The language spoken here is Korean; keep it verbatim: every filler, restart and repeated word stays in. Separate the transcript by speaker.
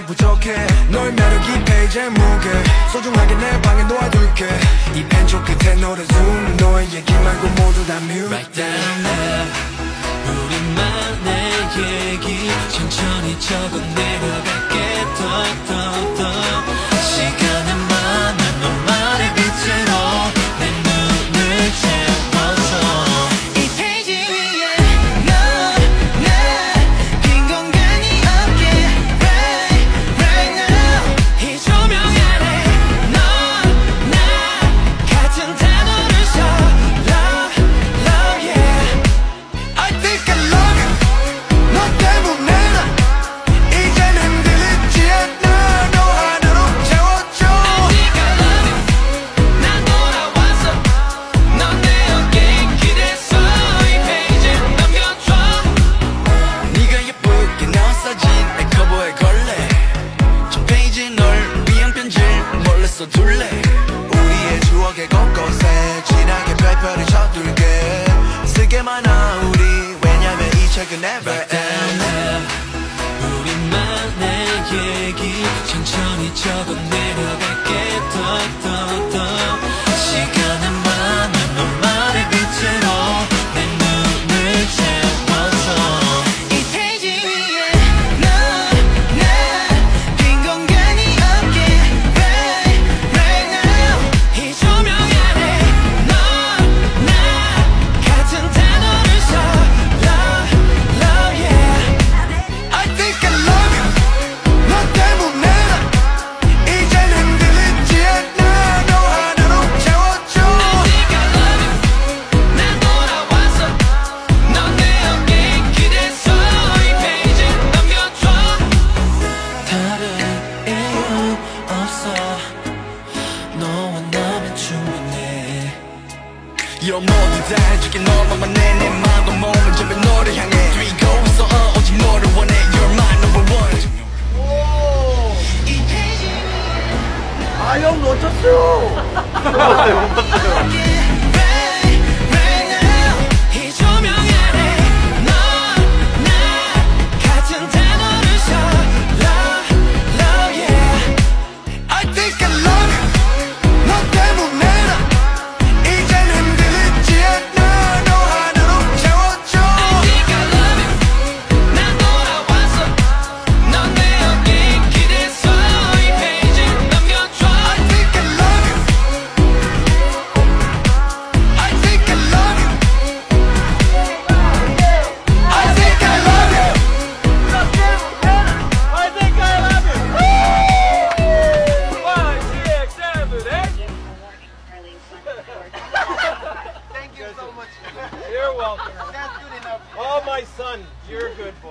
Speaker 1: 아직 부족해. 너의 매력이 페이지의 무게 소중하게 내 방에 놓아둘게. 이 펜조 끝에 노래 zoom 너의 얘기 말고 모두 다 mute.
Speaker 2: Right down there 우리만의 얘기 천천히 적어 내려갈게. 더 더 더 시간은 많아 너만의 빛으로 내 눈을 채워줘.
Speaker 3: 이 페이지 위에 너 나 빈 공간이 없게 right right now.
Speaker 2: 이 조명 아래 너 나
Speaker 3: 같은 단어를 써 love love yeah.
Speaker 1: I think I love you 너 때문에 나 이젠 흔들리지 않아. 너 하나로 채워줘.
Speaker 2: I think I love you 난 돌아왔어 넌 내 어깨에 기댔어. 이 페이지 넘겨줘.
Speaker 1: 네가 예쁘게 나온 사진 내 커버에 걸래. 저 페이지 널 위한 편지를 몰래 써둘래. 우리의 추억의 곳곳에 진하게 별표를 쳐둘게. 쓰게만 하 우리 왜냐면 이 책은 never
Speaker 2: Right down
Speaker 1: end.
Speaker 2: there 우리만의 얘기 천천히 적어 내려갈게. 더 더 더 시간은 많아 너만의 빛으로 내 눈을 채워줘.
Speaker 3: 이 페이지 위에 너 나 빈 공간이 없게 right right now.
Speaker 2: 이 조명 아래 너 나
Speaker 3: 같은 단어를 써 love love yeah.
Speaker 1: I think I love you 너 때문에 나 이젠 흔들리지 않아. 너 하나로 채워줘.
Speaker 2: I think I love you 난 돌아왔어 넌 내 어깨에 기댔어. 이 페이지 넘겨줘. 다른 이유 없어 너와 나면 충분해.
Speaker 1: 여 모두 다 해줄게. 너만만 내내 마음과 몸을 전부 너를 향해 뛰고 있어. 어, 오직 너를 원해. You're my number one.
Speaker 3: 이 페이지
Speaker 4: 아, 형 놓쳤어요.
Speaker 3: right right now.
Speaker 2: 이 조명 아래 너 나
Speaker 3: 같은 단어를 써 love love yeah.
Speaker 1: I think I love you 너 때문에 나 이젠 흔들리지 않아. 너 하나로 채워줘.
Speaker 2: I think I love you 난 돌아왔어 넌 내 어깨에 기댔어. 이 페이지 넘겨줘.
Speaker 1: I think I love you I think I love you I think I love you
Speaker 4: I think I love you. Five, six, seven, eight. Thank you so much. You're welcome. That's good enough. Oh, my son, you're good.